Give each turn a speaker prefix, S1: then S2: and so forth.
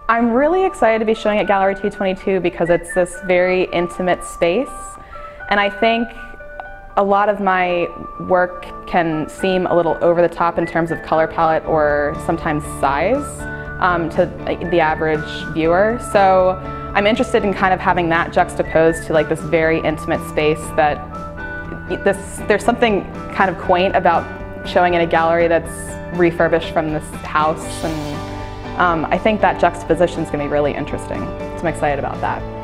S1: I'm really excited to be showing at Gallery 222 because it's this very intimate space, and I think a lot of my work can seem a little over the top in terms of color palette or sometimes size to the average viewer. So I'm interested in kind of having that juxtaposed to like this very intimate space that there's something kind of quaint about showing in a gallery that's refurbished from this house, and I think that juxtaposition is going to be really interesting. So I'm excited about that.